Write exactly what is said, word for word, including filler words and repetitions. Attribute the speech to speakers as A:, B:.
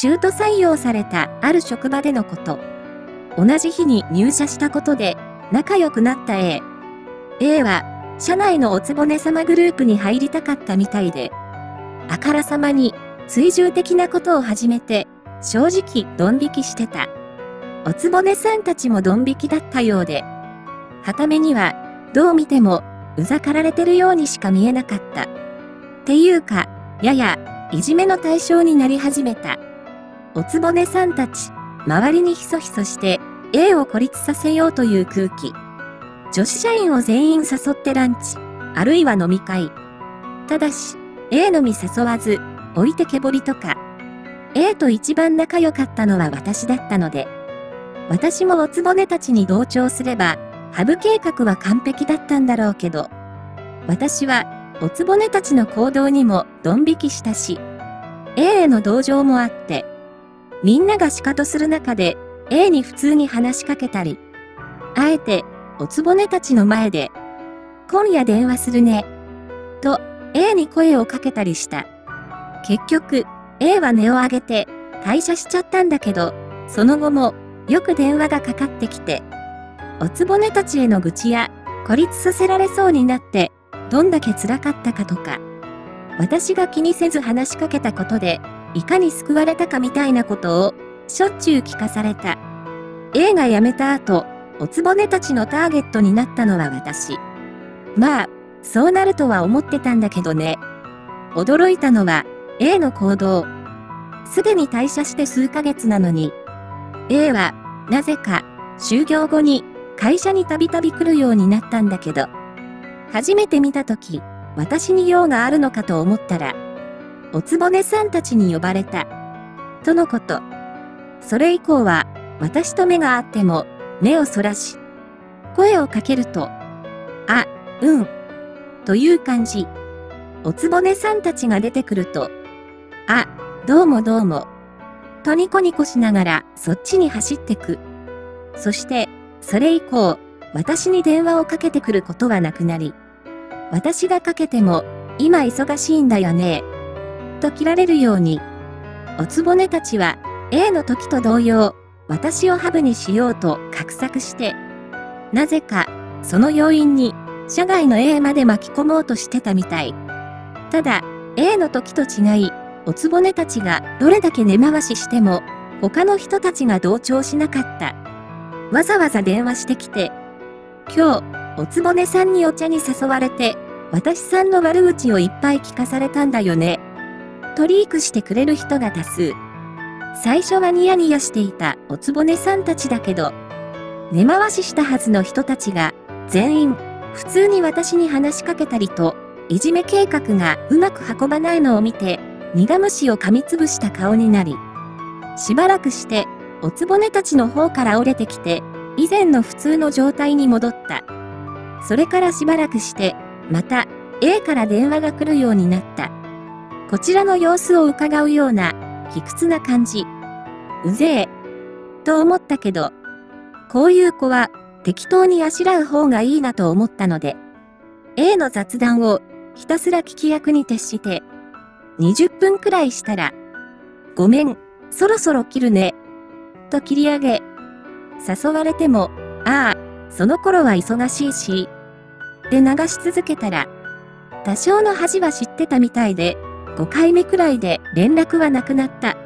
A: 中途採用されたある職場でのこと。同じ日に入社したことで仲良くなった A。A は社内のおつぼね様グループに入りたかったみたいで、あからさまに追従的なことを始めて正直ドン引きしてた。おつぼねさんたちもドン引きだったようで、傍目にはどう見てもうざかられてるようにしか見えなかった。っていうか、ややいじめの対象になり始めた。おつぼねさんたち、周りにひそひそして A を孤立させようという空気。女子社員を全員誘ってランチ、あるいは飲み会。ただし、A のみ誘わず、置いてけぼりとか。A と一番仲良かったのは私だったので、私もおつぼねたちに同調すれば、ハブ計画は完璧だったんだろうけど、私はおつぼねたちの行動にもドン引きしたし、A への同情もあって、みんながシカトする中で A に普通に話しかけたり、あえておつぼねたちの前で、今夜電話するね、と A に声をかけたりした。結局、A は音を上げて退社しちゃったんだけど、その後もよく電話がかかってきて、おつぼねたちへの愚痴や孤立させられそうになってどんだけ辛かったかとか、私が気にせず話しかけたことでいかに救われたかみたいなことをしょっちゅう聞かされた。A が辞めた後、おつぼねたちのターゲットになったのは私。まあ、そうなるとは思ってたんだけどね。驚いたのは A の行動。すでに退社して数ヶ月なのに、A はなぜか就業後に会社にたびたび来るようになったんだけど、初めて見たとき、私に用があるのかと思ったら、おつぼねさんたちに呼ばれた。とのこと。それ以降は、私と目が合っても、目をそらし、声をかけると、あ、うん、という感じ。おつぼねさんたちが出てくると、あ、どうもどうも、とニコニコしながらそっちに走ってく。そして、それ以降、私に電話をかけてくることはなくなり、私がかけても、今忙しいんだよね、と切られるように、おつぼねたちは A の時と同様、私をハブにしようと画策して、なぜか、その要因に、社外の A まで巻き込もうとしてたみたい。ただ、A の時と違い、おつぼねたちがどれだけ根回ししても、他の人たちが同調しなかった。わざわざ電話してきて、今日、おつぼねさんにお茶に誘われて、私さんの悪口をいっぱい聞かされたんだよね。とリークしてくれる人が多数。最初はニヤニヤしていたおつぼねさんたちだけど、根回ししたはずの人たちが、全員、普通に私に話しかけたりと、いじめ計画がうまく運ばないのを見て、苦虫を噛みつぶした顔になり、しばらくして、おつぼねたちの方から折れてきて、以前の普通の状態に戻った。それからしばらくして、また A から電話が来るようになった。こちらの様子を伺うような、卑屈な感じ。うぜえ。と思ったけど、こういう子は適当にあしらう方がいいなと思ったので、A の雑談をひたすら聞き役に徹して、にじゅっぷんくらいしたら、ごめん、そろそろ切るね。と切り上げ、誘われても、ああ、その頃は忙しいし、で流し続けたら、多少の恥は知ってたみたいで、ごかいめくらいで連絡はなくなった。